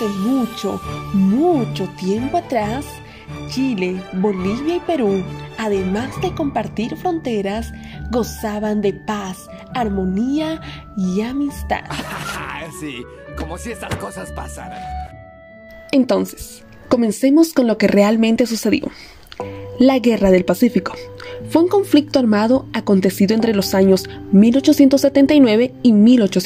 Hace mucho, mucho tiempo atrás, Chile, Bolivia y Perú, además de compartir fronteras, gozaban de paz, armonía y amistad. Sí, como si estas cosas pasaran. Entonces, comencemos con lo que realmente sucedió. La Guerra del Pacífico fue un conflicto armado acontecido entre los años 1879 y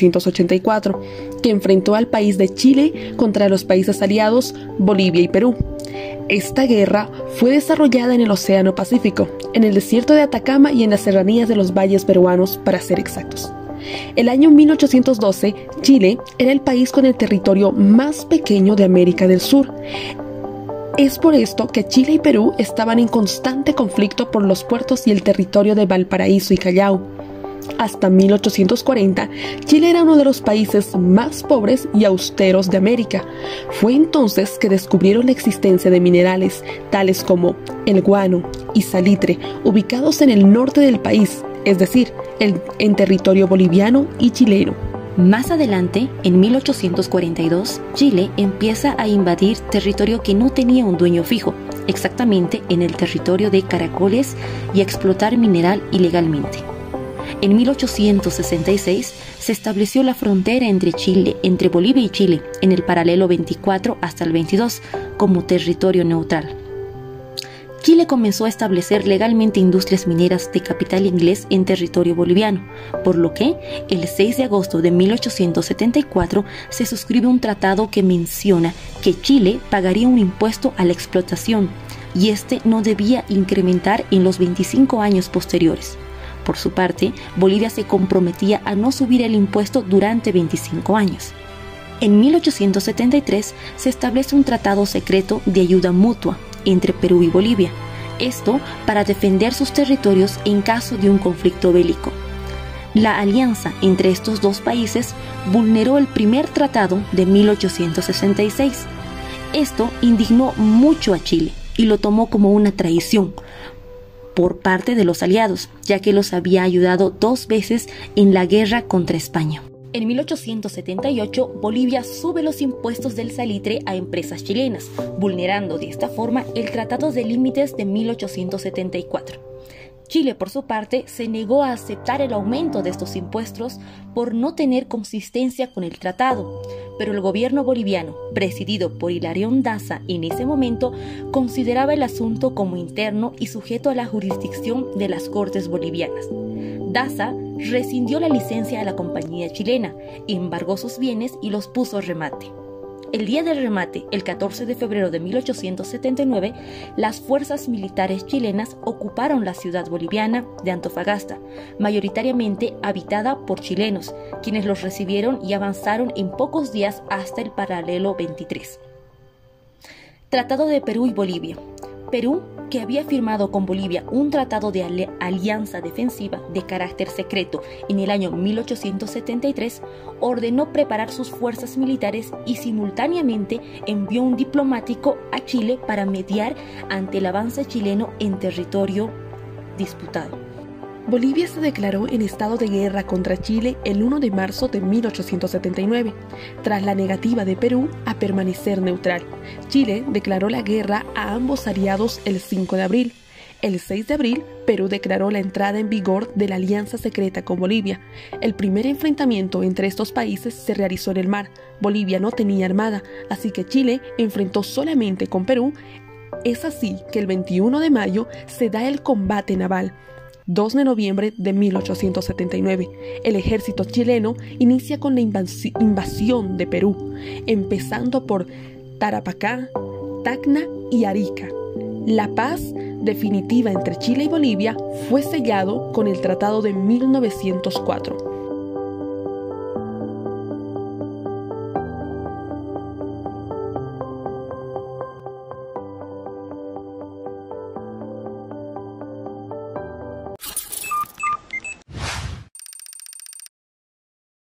1884, que enfrentó al país de Chile contra los países aliados Bolivia y Perú. Esta guerra fue desarrollada en el Océano Pacífico, en el desierto de Atacama y en las serranías de los valles peruanos, para ser exactos. El año 1812, Chile era el país con el territorio más pequeño de América del Sur. Es por esto que Chile y Perú estaban en constante conflicto por los puertos y el territorio de Valparaíso y Callao. Hasta 1840, Chile era uno de los países más pobres y austeros de América. Fue entonces que descubrieron la existencia de minerales tales como el guano y salitre, ubicados en el norte del país, es decir, en territorio boliviano y chileno. Más adelante, en 1842, Chile empieza a invadir territorio que no tenía un dueño fijo, exactamente en el territorio de Caracoles, y a explotar mineral ilegalmente. En 1866 se estableció la frontera entre Bolivia y Chile, en el paralelo 24 hasta el 22, como territorio neutral. Chile comenzó a establecer legalmente industrias mineras de capital inglés en territorio boliviano, por lo que el 6 de agosto de 1874 se suscribe un tratado que menciona que Chile pagaría un impuesto a la explotación y este no debía incrementar en los 25 años posteriores. Por su parte, Bolivia se comprometía a no subir el impuesto durante 25 años. En 1873 se establece un tratado secreto de ayuda mutua entre Perú y Bolivia, esto para defender sus territorios en caso de un conflicto bélico. La alianza entre estos dos países vulneró el primer tratado de 1866. Esto indignó mucho a Chile y lo tomó como una traición por parte de los aliados, ya que los había ayudado 2 veces en la guerra contra España. En 1878, Bolivia sube los impuestos del salitre a empresas chilenas, vulnerando de esta forma el Tratado de Límites de 1874. Chile, por su parte, se negó a aceptar el aumento de estos impuestos por no tener consistencia con el tratado, pero el gobierno boliviano, presidido por Hilarión Daza en ese momento, consideraba el asunto como interno y sujeto a la jurisdicción de las Cortes bolivianas. Daza rescindió la licencia a la compañía chilena, embargó sus bienes y los puso a remate. El día del remate, el 14 de febrero de 1879, las fuerzas militares chilenas ocuparon la ciudad boliviana de Antofagasta, mayoritariamente habitada por chilenos, quienes los recibieron y avanzaron en pocos días hasta el paralelo 23. Tratado de Perú y Bolivia. Perú, que había firmado con Bolivia un tratado de alianza defensiva de carácter secreto en el año 1873, ordenó preparar sus fuerzas militares y simultáneamente envió un diplomático a Chile para mediar ante el avance chileno en territorio disputado. Bolivia se declaró en estado de guerra contra Chile el 1 de marzo de 1879, tras la negativa de Perú a permanecer neutral. Chile declaró la guerra a ambos aliados el 5 de abril. El 6 de abril, Perú declaró la entrada en vigor de la alianza secreta con Bolivia. El primer enfrentamiento entre estos países se realizó en el mar. Bolivia no tenía armada, así que Chile enfrentó solamente con Perú. Es así que el 21 de mayo se da el combate naval. 2 de noviembre de 1879, el ejército chileno inicia con la invasión de Perú, empezando por Tarapacá, Tacna y Arica. La paz definitiva entre Chile y Bolivia fue sellado con el Tratado de 1904.